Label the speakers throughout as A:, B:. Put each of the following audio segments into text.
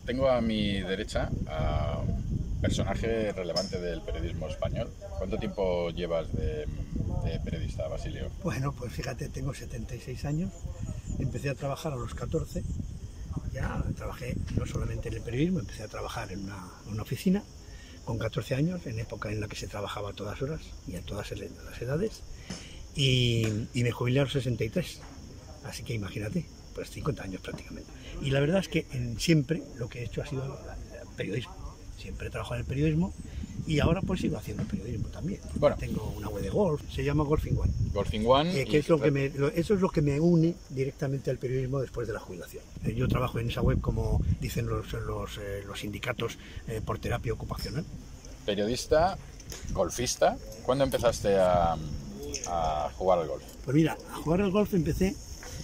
A: Tengo a mi derecha a un personaje relevante del periodismo español. ¿Cuánto tiempo llevas de periodista, Basilio?
B: Bueno, pues fíjate, tengo 76 años, empecé a trabajar a los 14, ya trabajé no solamente en el periodismo, empecé a trabajar en una oficina con 14 años, en época en la que se trabajaba a todas horas y a todas las edades, y me jubilé a los 63, así que imagínate, pues 50 años prácticamente. Y la verdad es que siempre lo que he hecho ha sido el periodismo, siempre he trabajado en el periodismo y ahora pues sigo haciendo periodismo también.
A: Bueno,
B: tengo una web de golf, se llama Golfing One.
A: Golfing One.
B: Que es eso es lo que me une directamente al periodismo después de la jubilación. Yo trabajo en esa web, como dicen los sindicatos, por terapia ocupacional.
A: Periodista, golfista. ¿Cuándo empezaste a jugar al golf?
B: Pues mira, a jugar al golf empecé.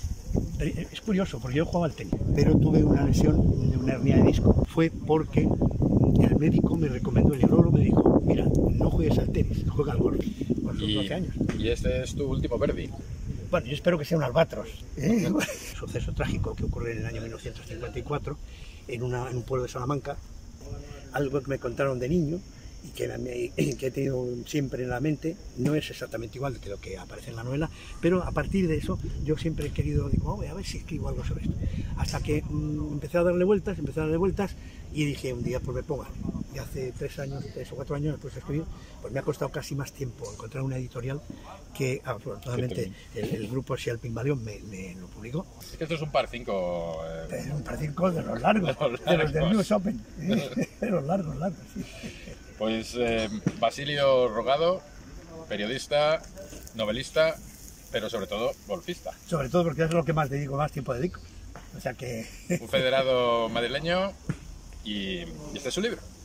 B: Es curioso, porque yo jugaba al tenis, pero tuve una lesión, una hernia de disco. Fue porque el médico me recomendó, el neurólogo me dijo: mira, no juegues al tenis, juega al golf. Con sus 12 años.
A: ¿Y este es tu último birdie?
B: Bueno, yo espero que sea un albatros. Suceso trágico que ocurrió en el año 1954 en un pueblo de Salamanca, algo que me contaron de niño y que he tenido siempre en la mente. No es exactamente igual que lo que aparece en la novela, pero a partir de eso yo siempre he querido, digo, a ver si escribo algo sobre esto. Hasta que empecé a darle vueltas y dije un día, pues me pongo. Y hace 3 o 4 años me puse a escribir. Pues me ha costado casi más tiempo encontrar una editorial que afortunadamente el grupo Sial Pygmalion me lo publicó.
A: Es que esto es un par 5.
B: Un par 5 de los largos, de los del News Open, de los largos, sí.
A: Pues Basilio Rogado, periodista, novelista, pero sobre todo golfista.
B: Sobre todo porque es lo que más tiempo dedico. O sea que...
A: Un federado madrileño y este es su libro.